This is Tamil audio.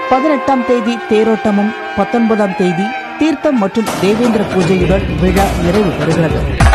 18ஆம் தேதி தேரோட்டமும் 19ஆம் தேதி தீர்த்தம் மற்றும் தேவேந்திர பூஜையுடன் விழா நிறைவு பெறுகிறது.